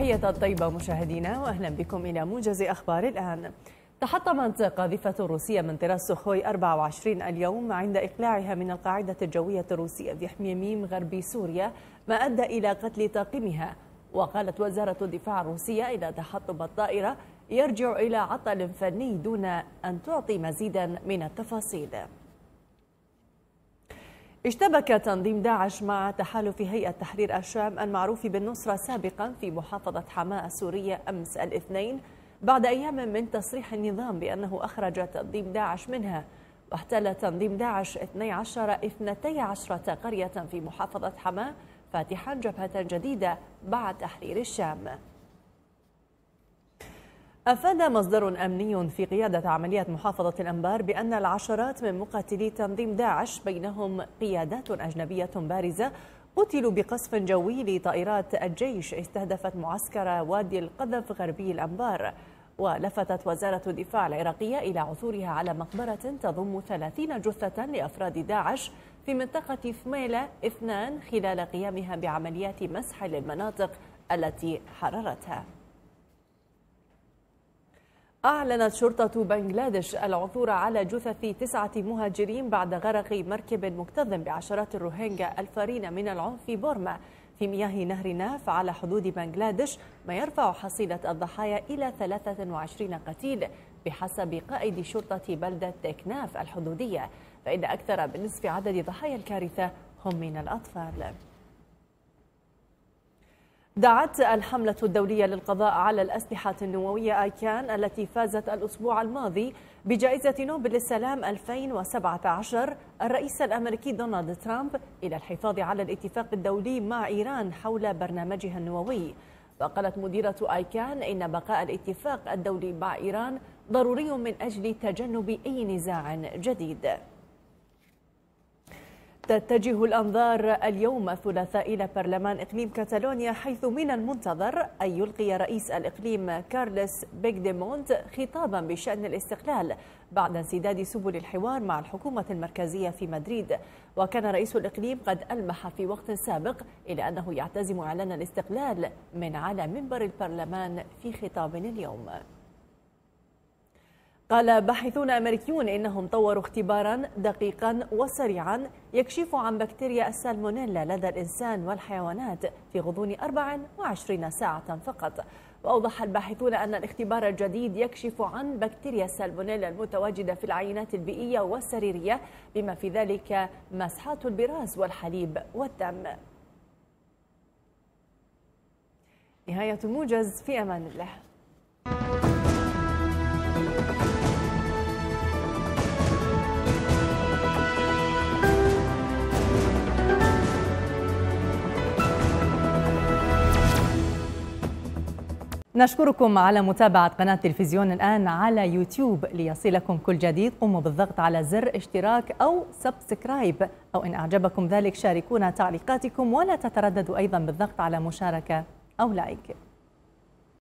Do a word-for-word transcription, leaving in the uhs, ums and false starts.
تحية طيبة مشاهدينا وأهلا بكم إلى موجز أخبار الآن. تحطمت قاذفة روسية من طراز سوخوي أربعة وعشرين اليوم عند إقلاعها من القاعدة الجوية الروسية في حميميم غرب سوريا، ما أدى إلى قتل طاقمها. وقالت وزارة الدفاع الروسية إن تحطم الطائرة يرجع إلى عطل فني دون أن تعطي مزيدا من التفاصيل. اشتبك تنظيم داعش مع تحالف هيئة تحرير الشام المعروف بالنصرة سابقا في محافظة حماة السورية أمس الاثنين، بعد أيام من تصريح النظام بأنه أخرج تنظيم داعش منها. واحتل تنظيم داعش اثنتي عشرة اثنتي عشرة قرية في محافظة حماة، فاتحا جبهة جديدة بعد تحرير الشام. أفاد مصدر أمني في قيادة عمليات محافظة الأنبار بأن العشرات من مقاتلي تنظيم داعش بينهم قيادات أجنبية بارزة قتلوا بقصف جوي لطائرات الجيش استهدفت معسكر وادي القذف غربي الأنبار. ولفتت وزارة الدفاع العراقية إلى عثورها على مقبرة تضم ثلاثين جثة لأفراد داعش في منطقة ثميلة اثنان خلال قيامها بعمليات مسح للمناطق التي حررتها. أعلنت شرطة بنغلاديش العثور على جثث تسعة مهاجرين بعد غرق مركب مكتظ بعشرات الروهينجا الفارين من العنف في بورما في مياه نهر ناف على حدود بنغلاديش، ما يرفع حصيلة الضحايا إلى ثلاثة وعشرين قتيل بحسب قائد شرطة بلدة تكناف الحدودية، فإن أكثر من نصف عدد ضحايا الكارثة هم من الأطفال. دعت الحملة الدولية للقضاء على الأسلحة النووية آيكان التي فازت الأسبوع الماضي بجائزة نوبل للسلام ألفين وسبعة عشر الرئيس الأمريكي دونالد ترامب إلى الحفاظ على الاتفاق الدولي مع إيران حول برنامجها النووي. وقالت مديرة آيكان إن بقاء الاتفاق الدولي مع إيران ضروري من أجل تجنب أي نزاع جديد. تتجه الأنظار اليوم الثلاثاء إلى برلمان إقليم كاتالونيا، حيث من المنتظر أن يلقي رئيس الإقليم كارلس بيغديمونت خطابا بشأن الاستقلال بعد انسداد سبل الحوار مع الحكومة المركزية في مدريد. وكان رئيس الإقليم قد ألمح في وقت سابق إلى أنه يعتزم إعلان الاستقلال من على منبر البرلمان في خطاب اليوم. قال باحثون أمريكيون إنهم طوروا اختبارا دقيقا وسريعا يكشف عن بكتيريا السالمونيلا لدى الإنسان والحيوانات في غضون أربع وعشرين ساعة فقط. وأوضح الباحثون أن الاختبار الجديد يكشف عن بكتيريا السالمونيلا المتواجدة في العينات البيئية والسريرية، بما في ذلك مسحات البراز والحليب والدم. نهاية الموجز، في أمان الله. نشكركم على متابعة قناة تلفزيون الآن على يوتيوب. ليصلكم كل جديد قوموا بالضغط على زر اشتراك أو سبسكرايب، أو إن أعجبكم ذلك شاركونا تعليقاتكم، ولا تترددوا أيضا بالضغط على مشاركة أو لايك.